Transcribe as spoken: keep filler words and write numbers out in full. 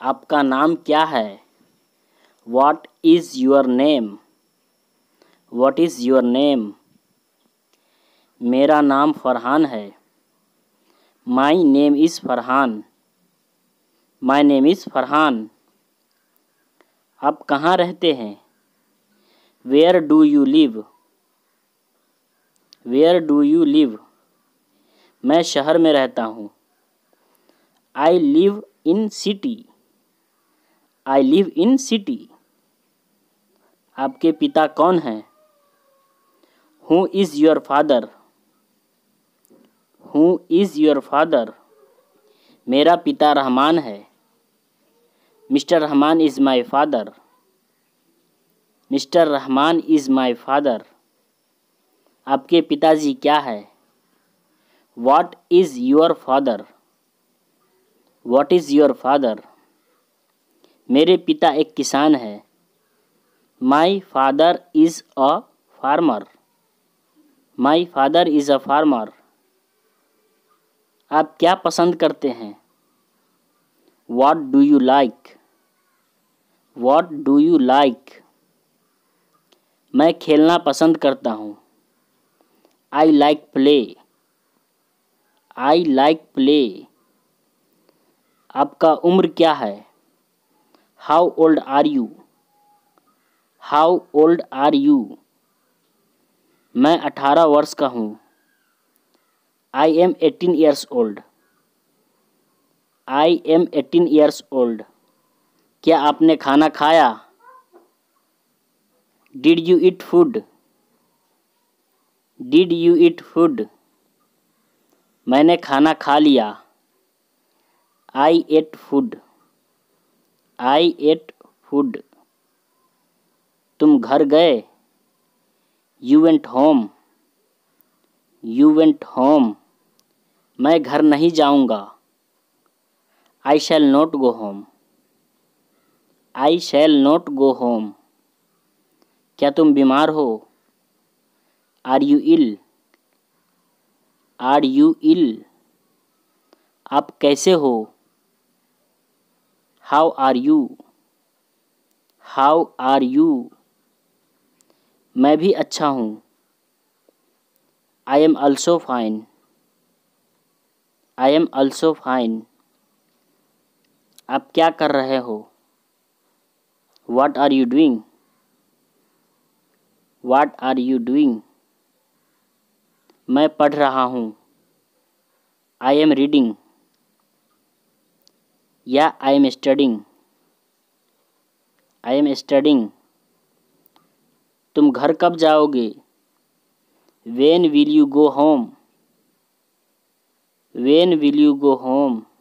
आपका नाम क्या है? What is your name? What is your name? मेरा नाम फरहान है। My name is Farhan. My name is Farhan. आप कहाँ रहते हैं? Where do you live? Where do you live? मैं शहर में रहता हूँ। I live in city. I live in city. आपके पिता कौन हैं? Who is your father? Who is your father? मेरा पिता रहमान है। Mister Rahman is my father. Mister Rahman is my father. आपके पिताजी क्या है? What is your father? What is your father? मेरे पिता एक किसान है। My father is a farmer. My father is a farmer. आप क्या पसंद करते हैं? What do you like? What do you like? मैं खेलना पसंद करता हूँ। I like play. I like play. आपका उम्र क्या है? How old are you? How old are you? मैं अठारह वर्ष का हूँ। I am eighteen years old. I am eighteen years old. क्या आपने खाना खाया? Did you eat food? Did you eat food? मैंने खाना खा लिया। I ate food. I ate food. तुम घर गए? You went home. You went home. मैं घर नहीं जाऊंगा। I shall not go home. I shall not go home. क्या तुम बीमार हो? Are you ill? Are you ill? आप कैसे हो? How are you? How are you? मैं भी अच्छा हूँ। I am also fine. I am also fine. आप क्या कर रहे हो? What are you doing? What are you doing? मैं पढ़ रहा हूँ। I am reading. या I am studying. I am studying. तुम घर कब जाओगे? When will you go home? When will you go home?